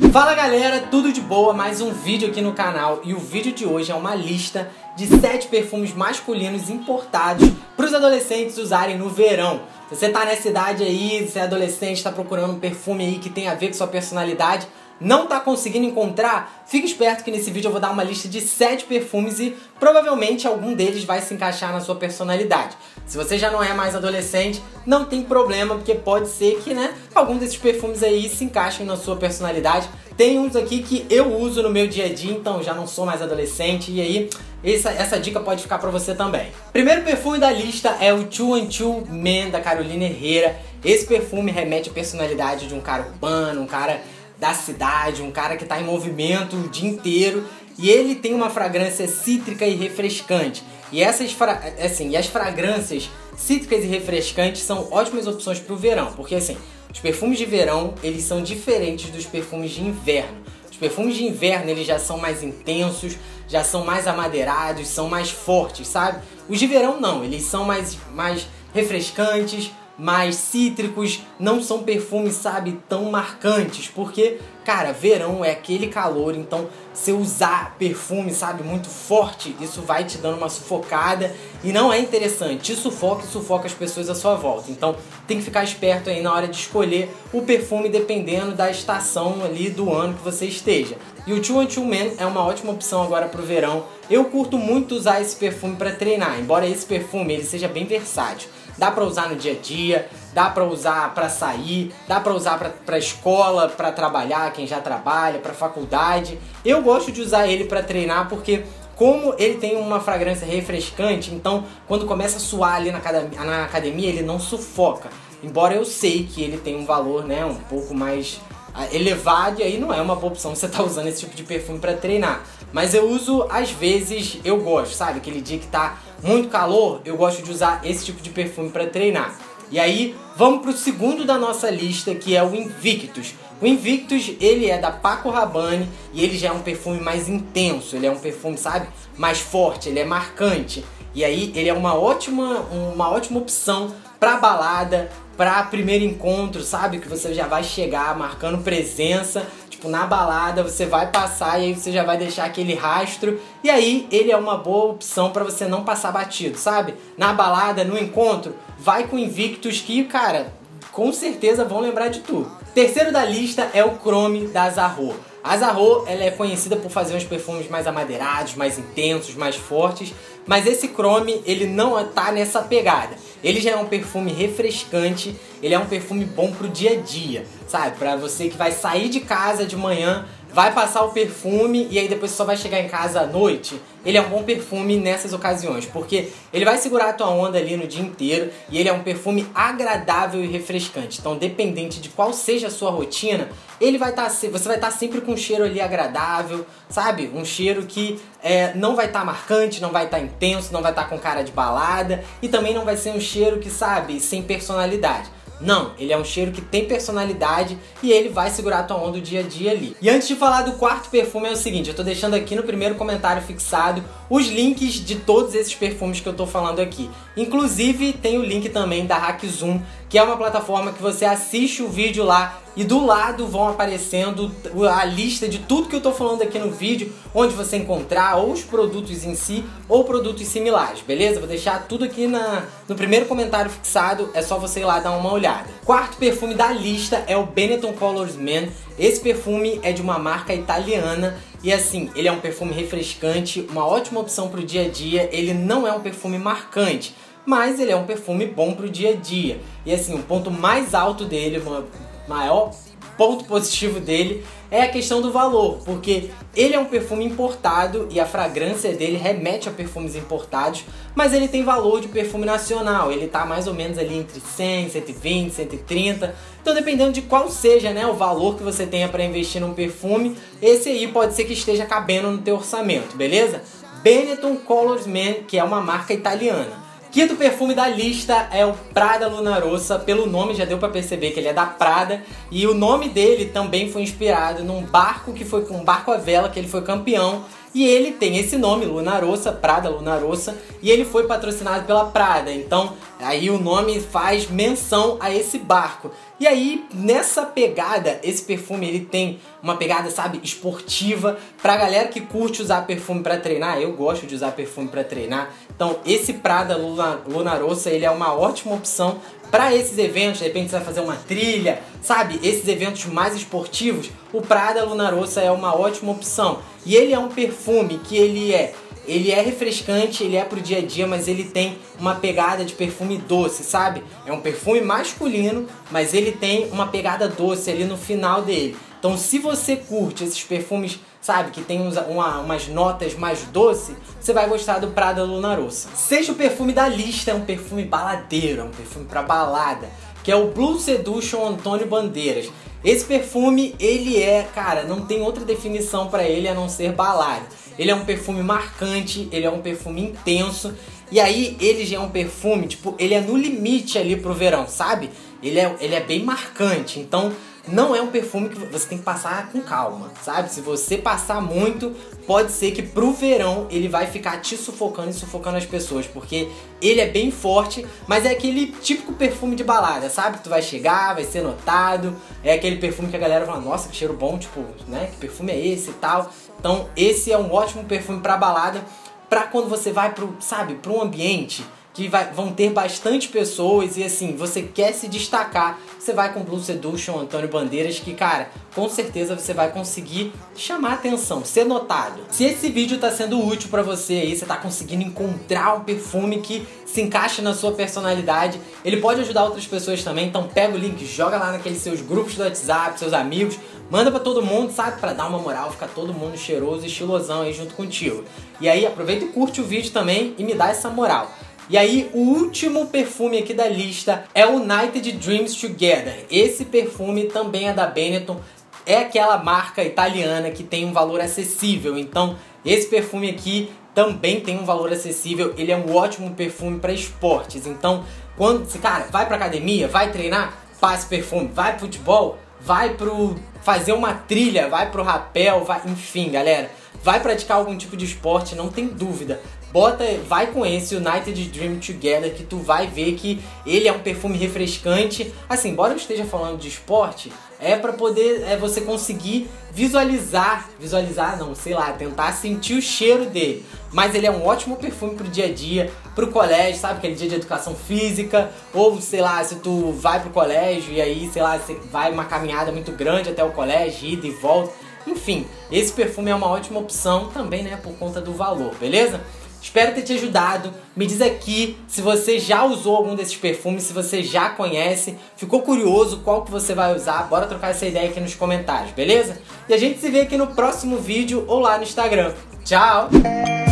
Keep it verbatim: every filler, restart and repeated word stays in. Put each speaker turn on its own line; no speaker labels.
Fala galera, tudo de boa? Mais um vídeo aqui no canal e o vídeo de hoje é uma lista de sete perfumes masculinos importados para os adolescentes usarem no verão. Se você tá nessa idade aí, se é adolescente, está procurando um perfume aí que tem a ver com sua personalidade, não tá conseguindo encontrar, fique esperto que nesse vídeo eu vou dar uma lista de sete perfumes e provavelmente algum deles vai se encaixar na sua personalidade. Se você já não é mais adolescente, não tem problema, porque pode ser que, né, algum desses perfumes aí se encaixem na sua personalidade. Tem uns aqui que eu uso no meu dia a dia, então já não sou mais adolescente, e aí essa, essa dica pode ficar pra você também. Primeiro perfume da lista é o two and two Men, da Carolina Herrera. Esse perfume remete à personalidade de um cara urbano, um cara da cidade, um cara que está em movimento o dia inteiro, e ele tem uma fragrância cítrica e refrescante. E essas fra... assim, e as fragrâncias cítricas e refrescantes são ótimas opções para o verão, porque assim, os perfumes de verão, eles são diferentes dos perfumes de inverno. Os perfumes de inverno, eles já são mais intensos, já são mais amadeirados, são mais fortes, sabe? Os de verão não, eles são mais, mais refrescantes, mais cítricos, não são perfumes, sabe, tão marcantes, porque, cara, verão é aquele calor, então se usar perfume, sabe, muito forte, isso vai te dando uma sufocada e não é interessante, te sufoca e sufoca as pessoas à sua volta. Então tem que ficar esperto aí na hora de escolher o perfume dependendo da estação ali do ano que você esteja. E o two and two Men é uma ótima opção agora pro verão. Eu curto muito usar esse perfume para treinar, embora esse perfume ele seja bem versátil. Dá pra usar no dia a dia, dá pra usar pra sair, dá pra usar pra, pra escola, pra trabalhar, quem já trabalha, pra faculdade. Eu gosto de usar ele pra treinar porque, como ele tem uma fragrância refrescante, então quando começa a suar ali na academia, na academia ele não sufoca. Embora eu sei que ele tem um valor, né, um pouco mais elevado, e aí não é uma boa opção você tá usando esse tipo de perfume pra treinar. Mas eu uso, às vezes, eu gosto, sabe? Aquele dia que tá muito calor, eu gosto de usar esse tipo de perfume pra treinar. E aí, vamos pro segundo da nossa lista, que é o Invictus. O Invictus, ele é da Paco Rabanne e ele já é um perfume mais intenso, ele é um perfume, sabe, mais forte, ele é marcante. E aí, ele é uma ótima, uma ótima opção pra balada, pra primeiro encontro, sabe? Que você já vai chegar marcando presença, tipo, na balada você vai passar e aí você já vai deixar aquele rastro. E aí ele é uma boa opção pra você não passar batido, sabe? Na balada, no encontro, vai com Invictus que, cara, com certeza vão lembrar de tu. Terceiro da lista é o Chrome da Azarro. A Azarro, ela é conhecida por fazer uns perfumes mais amadeirados, mais intensos, mais fortes, mas esse Chrome, ele não tá nessa pegada. Ele já é um perfume refrescante, ele é um perfume bom pro dia a dia, sabe? Pra você que vai sair de casa de manhã, vai passar o perfume e aí depois só vai chegar em casa à noite. Ele é um bom perfume nessas ocasiões, porque ele vai segurar a tua onda ali no dia inteiro e ele é um perfume agradável e refrescante. Então, dependente de qual seja a sua rotina, ele vai estar, você vai estar sempre com um cheiro ali agradável, sabe? Um cheiro que é, não vai estar marcante, não vai estar intenso, não vai estar com cara de balada e também não vai ser um cheiro que, sabe, sem personalidade. Não, ele é um cheiro que tem personalidade e ele vai segurar a tua onda o dia a dia ali. E antes de falar do quarto perfume é o seguinte, eu tô deixando aqui no primeiro comentário fixado os links de todos esses perfumes que eu tô falando aqui. Inclusive tem o link também da HackZoom, que é uma plataforma que você assiste o vídeo lá e do lado vão aparecendo a lista de tudo que eu tô falando aqui no vídeo, onde você encontrar ou os produtos em si ou produtos similares, beleza? Vou deixar tudo aqui na, no primeiro comentário fixado, é só você ir lá dar uma olhada. Quarto perfume da lista é o Benetton Colors Men. Esse perfume é de uma marca italiana e assim, ele é um perfume refrescante, uma ótima opção pro dia a dia, ele não é um perfume marcante, mas ele é um perfume bom pro dia a dia. E assim, o ponto mais alto dele, o maior ponto positivo dele é a questão do valor, porque ele é um perfume importado e a fragrância dele remete a perfumes importados, mas ele tem valor de perfume nacional, ele tá mais ou menos ali entre cem, cento e vinte, cento e trinta, então dependendo de qual seja, né, o valor que você tenha para investir num perfume, esse aí pode ser que esteja cabendo no teu orçamento, beleza? Benetton Colors Men, que é uma marca italiana. Quinto perfume da lista é o Prada Luna Rossa. Pelo nome já deu pra perceber que ele é da Prada. E o nome dele também foi inspirado num barco que foi um barco à vela, que ele foi campeão. E ele tem esse nome, Luna Rossa, Prada Luna Rossa, e ele foi patrocinado pela Prada. Então, aí o nome faz menção a esse barco. E aí, nessa pegada, esse perfume ele tem uma pegada, sabe, esportiva. Pra galera que curte usar perfume pra treinar, eu gosto de usar perfume pra treinar. Então, esse Prada Luna, Luna Rossa, ele é uma ótima opção para esses eventos. De repente você vai fazer uma trilha, sabe? Esses eventos mais esportivos, o Prada Luna Rossa é uma ótima opção. E ele é um perfume que ele é, ele é refrescante, ele é pro dia a dia, mas ele tem uma pegada de perfume doce, sabe? É um perfume masculino, mas ele tem uma pegada doce ali no final dele. Então, se você curte esses perfumes, sabe, que tem uns, uma, umas notas mais doces, você vai gostar do Prada Luna Rossa. Seja o perfume da lista, é um perfume baladeiro, é um perfume pra balada, que é o Blue Seduction Antônio Bandeiras. Esse perfume, ele é, cara, não tem outra definição pra ele a não ser balada. Ele é um perfume marcante, ele é um perfume intenso, e aí ele já é um perfume, tipo, ele é no limite ali pro verão, sabe? Ele é, ele é bem marcante, então não é um perfume que você tem que passar com calma, sabe? Se você passar muito, pode ser que pro verão ele vai ficar te sufocando e sufocando as pessoas, porque ele é bem forte, mas é aquele típico perfume de balada, sabe? Que tu vai chegar, vai ser notado, é aquele perfume que a galera fala, nossa, que cheiro bom, tipo, né? Que perfume é esse e tal? Então esse é um ótimo perfume pra balada, pra quando você vai pro, sabe, pro um ambiente que vai, vão ter bastante pessoas e assim, você quer se destacar, você vai com o Blue Seduction Antônio Bandeiras, que cara, com certeza você vai conseguir chamar atenção, ser notado. Se esse vídeo tá sendo útil pra você aí, você tá conseguindo encontrar um perfume que se encaixe na sua personalidade, ele pode ajudar outras pessoas também, então pega o link, joga lá naqueles seus grupos do WhatsApp, seus amigos, manda pra todo mundo, sabe? Pra dar uma moral, ficar todo mundo cheiroso e estilosão aí junto contigo. E aí aproveita e curte o vídeo também e me dá essa moral. E aí, o último perfume aqui da lista é o United Dreams Together. Esse perfume também é da Benetton, é aquela marca italiana que tem um valor acessível. Então, esse perfume aqui também tem um valor acessível, ele é um ótimo perfume para esportes. Então, quando você, cara, vai pra academia, vai treinar, passe perfume, vai pro futebol, vai pro fazer uma trilha, vai pro rapel, vai, enfim, galera, vai praticar algum tipo de esporte, não tem dúvida. Bota, vai com esse United Dream Together, que tu vai ver que ele é um perfume refrescante. Assim, embora eu esteja falando de esporte, é pra poder é, você conseguir visualizar, visualizar não, sei lá, tentar sentir o cheiro dele. Mas ele é um ótimo perfume pro dia a dia, pro colégio, sabe, aquele dia de educação física, ou sei lá, se tu vai pro colégio e aí, sei lá, você vai uma caminhada muito grande até o colégio, ida e volta. Enfim, esse perfume é uma ótima opção também, né, por conta do valor, beleza? Espero ter te ajudado. Me diz aqui se você já usou algum desses perfumes, se você já conhece, ficou curioso qual que você vai usar. Bora trocar essa ideia aqui nos comentários, beleza? E a gente se vê aqui no próximo vídeo ou lá no Instagram. Tchau!